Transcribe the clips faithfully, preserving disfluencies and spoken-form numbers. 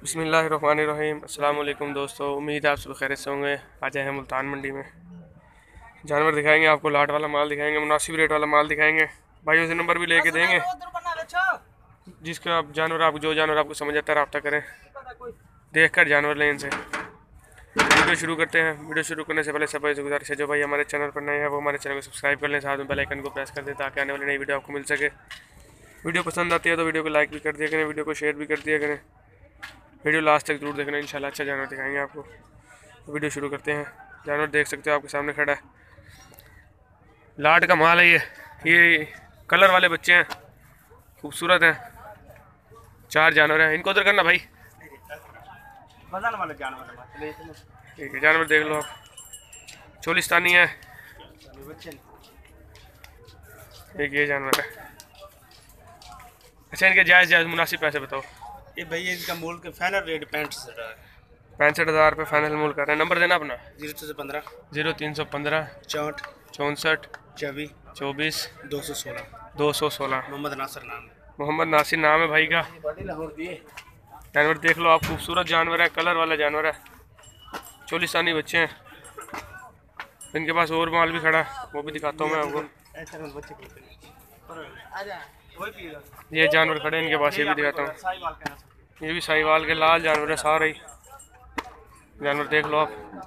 बिस्मिल्लाहिर्रहमानिर्रहीम। अस्सलाम वालेकुम दोस्तों, उम्मीद है आप सब खैरियत से होंगे। आज आए हैं मुल्तान मंडी में। जानवर दिखाएंगे आपको, लाट वाला माल दिखाएंगे, मुनासिब रेट वाला माल दिखाएंगे। भाइयों से नंबर भी लेके देंगे, जिसका आप जानवर आप जो जानवर आपको समझ आता है रब्ता करें, देख कर जानवर लें इनसे। वीडियो शुरू करते हैं। वीडियो शुरू करने से पहले सब भाई से गुजारिश है, जो भाई हमारे चैनल पर नए हैं वो हमारे चैनल को सब्सक्राइब कर लें, साथ में बेल आइकन को प्रेस कर दें ताकि आने वाली नई वीडियो आपको मिल सके। वीडियो पसंद आती है तो वीडियो को लाइक भी कर दिया करें, वीडियो को शेयर भी कर दिया करें। वीडियो लास्ट तक जरूर देखना, इंशाल्लाह अच्छा जानवर दिखाएंगे आपको। तो वीडियो शुरू करते हैं। जानवर देख सकते हो आपके सामने खड़ा है, लाट का माल है। ये ये कलर वाले बच्चे हैं, खूबसूरत हैं। चार जानवर हैं, इनको उधर करना भाई। वजन वाले जानवर ठीक है, जानवर देख लो आप। चोलिस्तानी है एक ये जानवर है। अच्छा, इनके जायज़ जायज़ मुनासिब पैसे बताओ। ये भैया इनका मूल के फाइनल रेट पैंसठ है पैंसठ हज़ार रुपये फाइनल मूल कर रहे हैं। नंबर देना अपना। जीरो तीन सौ पंद्रह जीरो तीन सौ पंद्रह चौंठ चौंसठ चौबीस चौबीस दो सौ सोलह दो सौ सोलह। मोहम्मद नासिर नाम है। मोहम्मद नासिर नाम है भाई का। जानवर देख लो आप, खूबसूरत जानवर है, कलर वाला जानवर है। चोलिस्तानी बच्चे हैं। इनके पास और माल भी खड़ा है, वो भी दिखाता हूँ मैं आपको। ये जानवर खड़े हैं इनके पास, ये भी दिखाता हूँ। ये भी साहिवाल के लाल जानवर है सारे ही। जानवर देख लो आप।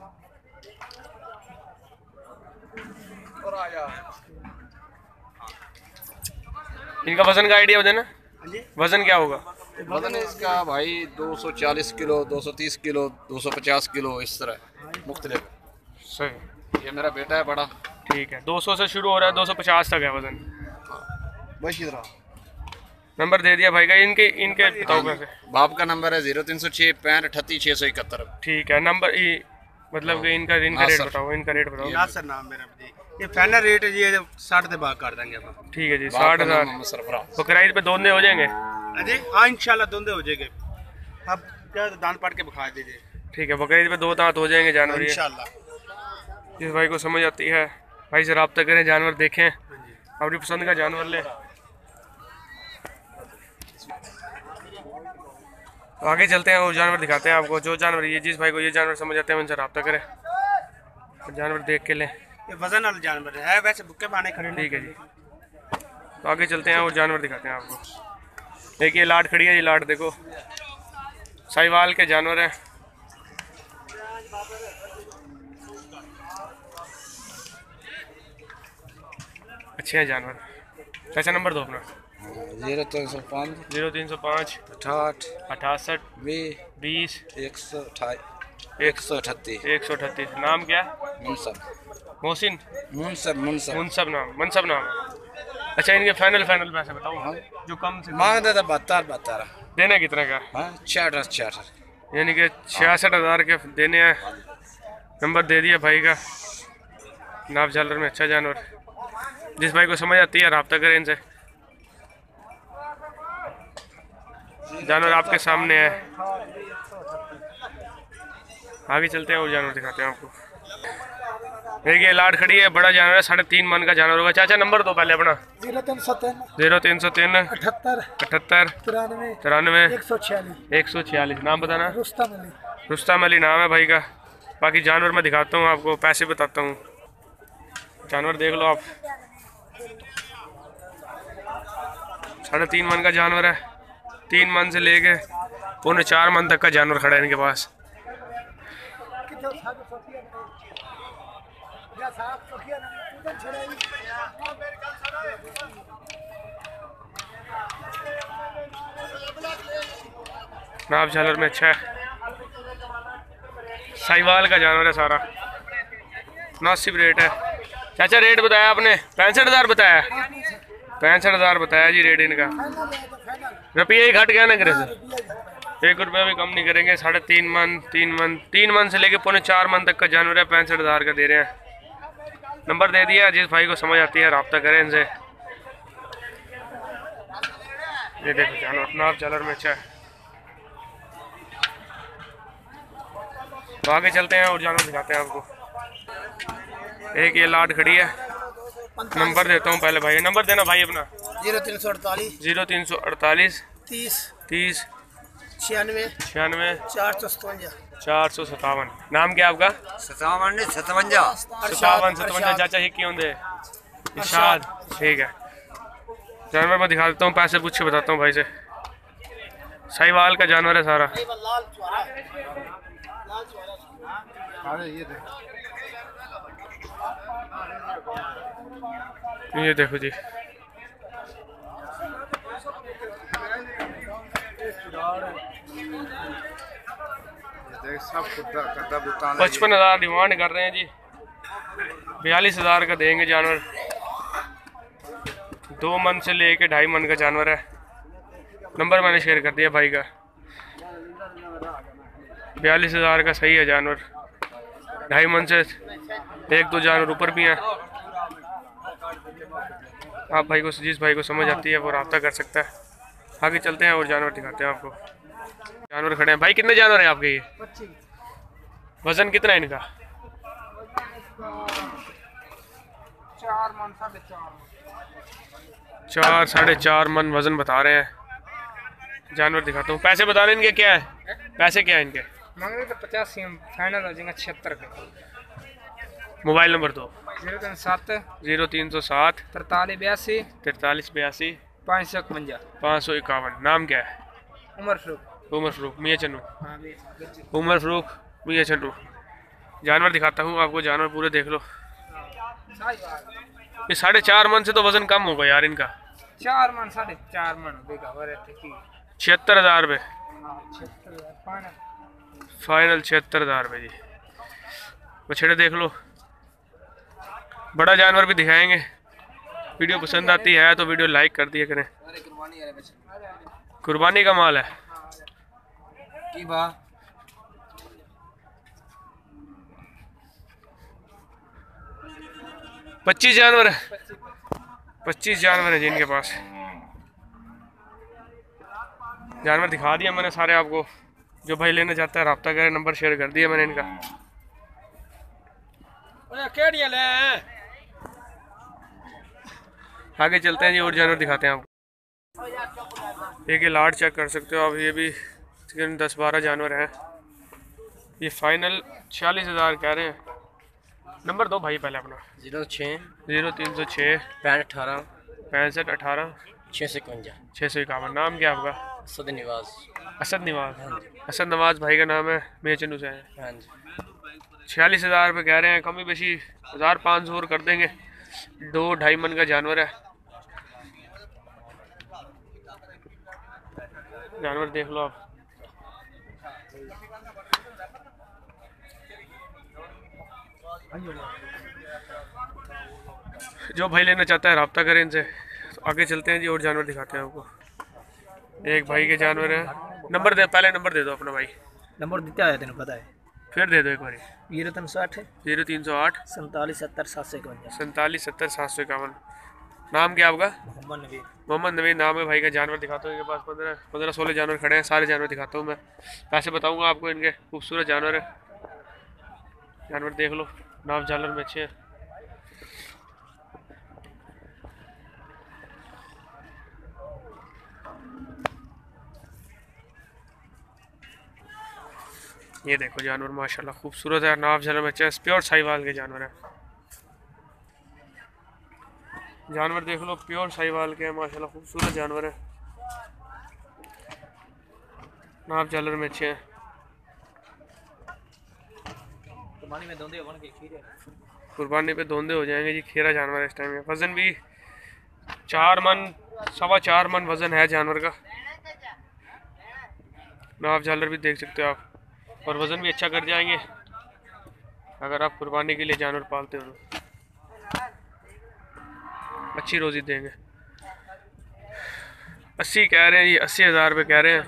इनका वजन का आइडिया देना, वजन क्या होगा? वजन इसका भाई दो सौ चालीस किलो, दो सौ तीस किलो, दो सौ पचास किलो, इस तरह मुख्तलिफ। सही। ये मेरा बेटा है बड़ा। ठीक है, दो सौ से शुरू हो रहा है, दो सौ पचास तक है वजन। बस इधर नंबर दे दिया भाई का। इनके इनके बताओ कैसे। बाप का नंबर है जीरो तीन सौ छः पैंठ अठत्तीस छः सौ इकहत्तर। ठीक है, नंबर ई मतलब कि इनका इनका रेट बताओ, इनका रेट बताओ। नासिर नाम मेरा जी। ये फाइनल रेट है जी, ये साठ से भाग कर देंगे अपन। ठीक है जी, साठ हज़ार। सरफराज बकरीद पे दोनों हो जाएंगे। अजी हाँ, इंशाल्लाह दोंदे हो जाएंगे। अब क्या दान पढ़ के बखा दीजिए। ठीक है, बकरीद पे दो दांत हो जाएंगे जानवर। ये इंशाल्लाह जिस भाई को समझ आती है भाई से रब्ता करें, जानवर देखें, अपनी पसंद का जानवर लें। तो आगे चलते हैं, वो जानवर दिखाते हैं आपको। जो जानवर ये जिस भाई को ये जानवर समझ आते हैं उनसे रब्ता करें, जानवर देख के लें। ये वजन वाले जानवर है, वैसे भुक्के पाने खड़े। ठीक है जी, तो आगे चलते हैं और जानवर दिखाते हैं आपको। एक ये लाट खड़ी है, ये लाट देखो, साहिवाल के जानवर हैं। अच्छे हैं जानवर। कैसा नंबर दो अपना? जीरो तीन सौ पाँच जीरो तीन सौ पाँच अठाठ अठासठ बीस बीस एक सौ अठाईस एक सौ अठतीस एक सौ अठतीस। नाम क्या? मुनसब मोहसिन मुनसब मुनसब मुनसब नाम, मनसब नाम है। अच्छा, इनके फाइनल फाइनल पैसे बताओ जो कम से मांग देता बहत्तर बहत्तर। देना कितने का? हाँ छियासठ छियासठ यानी कि छियासठ हज़ार के देने हैं। नंबर दे दिया भाई का। नाप झालर में अच्छा जानवर, जिस भाई को समझ आती है रब्ता करें इनसे। जानवर आपके सामने है। आगे चलते हैं और जानवर दिखाते हैं आपको। देखिए लाट खड़ी है, बड़ा जानवर है, साढ़े तीन मन का जानवर होगा। चाचा नंबर दो पहले अपना। जीरो तीन सौ तीन जीरो तीन सौ तीन अठहत्तर अठहत्तर तिरानवे तिरानवे एक सौ छियालीस एक सौ छियालीस। नाम बताना। रुस्तम अली। रुस्तम अली नाम है भाई का। बाकी जानवर मैं दिखाता हूँ आपको, पैसे बताता हूँ। जानवर देख लो आप, साढ़े तीन मन का जानवर है। तीन मन से लेके पौने चार मन तक का जानवर खड़ा है इनके पास। नाप झालर में अच्छा है, साहिवाल का जानवर है सारा। मुनासिब रेट है। चाचा रेट बताया आपने? पैंसठ हज़ार बताया। पैंसठ हज़ार बताया जी रेट इनका। रुपये ही घट गया ना करे सर, एक रुपया भी कम नहीं करेंगे। साढ़े तीन मन तीन मन तीन मन से लेके पौने चार मन तक का जानवर है। पैंसठ हज़ार का दे रहे हैं। नंबर दे दिया, जिस भाई को समझ आती है रब्ता करें इनसे। ये देखो जानवर नाप झालर में अच्छा है। तो आगे चलते हैं और जानवर दिखाते हैं आपको। एक ये लाट खड़ी है, नंबर देता हूँ पहले भाई। नंबर देना भाई अपना। जीरो तीन सौ अड़तालीस जीरो तीन सौ अड़तालीस तीस तीस छियानवे छियानवे चार सौ सतवंजा चार सौ सतावन। नाम क्या आपका? सतावन सतवंजा सतावन सतवंजा चाचा ही क्यों दे इरशाद। ठीक है, जानवर मैं दिखा देता हूँ, पैसे पूछ के बताता हूँ भाई से। साहिवाल का जानवर है सारा। ये देखो जी, पचपन हजार डिमांड कर रहे हैं जी, बयालीस हजार का देंगे जानवर। दो मन से लेके ढाई मन का जानवर है। नंबर मैंने शेयर कर दिया भाई का। बयालीस हजार का सही है जानवर। ढाई मन से एक दो जानवर ऊपर भी हैं। आप भाई को, जिस भाई को समझ आती है वो रब्ता कर सकता है। आगे चलते हैं और जानवर दिखाते हैं आपको। जानवर खड़े हैं भाई। कितने जानवर हैं आपके ये? वजन कितना है इनका? चार साढ़े चार मन वजन बता रहे हैं। जानवर दिखाता हूँ। पैसे बता रहे हैं इनके क्या है? पैसे क्या है इनके? मांग रहे तो पचासी फाइनल हो जाएगा छिहत्तर का। मोबाइल नंबर दो। जीरो तीन सात जीरो तीन सौ सात तरतालीस बयासी तैतालीस बयासी पाँच सौ इकवंजा। पाँच सौ इक्यावन। नाम क्या है? उमर फरूक। उमर फरूक मियाँ चन्नू। हाँ भी उमर फरूक मियाँ चन्नू। जानवर दिखाता हूँ आपको, जानवर पूरे देख लो। ये साढ़े चार मन से तो वजन कम होगा यार इनका। चार मन साढ़े चार मन हो छिहत्तर हजार रुपये फाइनल। छिहत्तर हजार रुपये जी। बछड़े देख लो। बड़ा जानवर भी दिखाएंगे। वीडियो पसंद आती है तो वीडियो लाइक कर दिया करें। कुर्बानी का माल है। पच्चीस जानवर है। पच्चीस जानवर है जिनके पास। जानवर दिखा दिया मैंने सारे आपको। जो भाई लेना चाहता है रब्ता करें। नंबर शेयर कर दिया मैंने इनका। आगे चलते हैं जी और जानवर दिखाते हैं आपको। एक ये लाट चेक कर सकते हो आप। ये भी तकरीबन दस बारह जानवर हैं। ये फाइनल छियालीस हज़ार कह रहे हैं। नंबर दो भाई पहले अपना। जीरो छः जीरो तीन सौ छः पैंठ अठारह पैंसठ अठारह छः सौ इकवंजा छः सौ इक्यावन। नाम क्या आपका? असद निवाज। असद नवाज। असद नवाज भाई का नाम है। मियाँ चन्नू से है। हाँ जी। छियालीस हज़ार रुपये कह रहे हैं। कमी बेशी हज़ार पाँच सौ और कर देंगे। दो ढाई मन का जानवर है। जानवर देख लो आप। जो भाई लेना चाहता है रब्ता करें इनसे। तो आगे चलते हैं जी और जानवर दिखाते हैं आपको। एक भाई के जानवर है। नंबर दे, पहले नंबर दे दो अपना भाई। नंबर देता है तेन पता है। फिर दे दो एक बार। जीरो तीन सौ आठ जीरो तीन सौ आठ सैंतालीस सत्तर सात सौ इकवंजा। सैंतालीस सत्तर सात सौ इक्यावन। नाम क्या आपका? मोहम्मद नबी। मोहम्मद नवीद नाम है भाई का। जानवर दिखाता हूँ। इनके पास पंद्रह पंद्रह सोलह जानवर खड़े हैं। सारे जानवर दिखाता हूँ मैं। पैसे बताऊँगा आपको इनके। खूबसूरत जानवर है। जानवर देख लो। नाव झालर में अच्छे हैं। ये देखो जानवर माशाल्लाह खूबसूरत है। नाव झालर में अच्छे हैं। प्योर साहिवाल के जानवर है। जानवर देख लो। प्योर साहिवाल के हैं माशाल्लाह। खूबसूरत जानवर है। नाव झालर में अच्छे हैं। कुर्बानी में दोंदे बन के खीरे। कुर्बानी पे धोंदे हो जाएंगे जी। खीरा जानवर है इस टाइम में। वजन भी चार मन सवा चार मन वजन है जानवर का। नाव झालर भी देख सकते हो आप। और वजन भी अच्छा कर जाएंगे अगर आप कुर्बानी के लिए जानवर पालते हो तो। अच्छी रोज़ी देंगे। अस्सी कह रहे हैं जी। अस्सी हज़ार रुपये कह रहे हैं।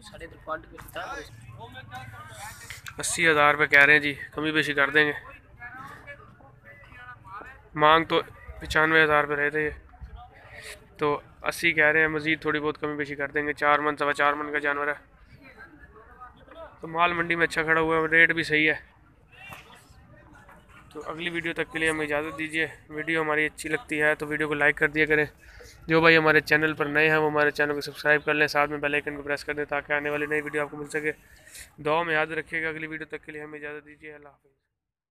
अस्सी हज़ार रुपये कह रहे हैं जी। कमी बेशी कर देंगे। मांग तो पचानवे हज़ार रुपये रहे थे ये, तो अस्सी कह रहे हैं। मज़ीद थोड़ी बहुत कमी बेशी कर देंगे। चार मन सवा चार मन का जानवर है। तो माल मंडी में अच्छा खड़ा हुआ है। रेट भी सही है। तो अगली वीडियो तक के लिए हमें इजाज़त दीजिए। वीडियो हमारी अच्छी लगती है तो वीडियो को लाइक कर दिया करें। जो भाई हमारे चैनल पर नए हैं वो हमारे चैनल को सब्सक्राइब कर लें, साथ में बेल आइकन को प्रेस कर दें ताकि आने वाली नई वीडियो आपको मिल सके। दुआ में याद रखिएगा। अगली वीडियो तक के लिए हमें इजाज़त दीजिए। अल्लाह हाफ़िज़।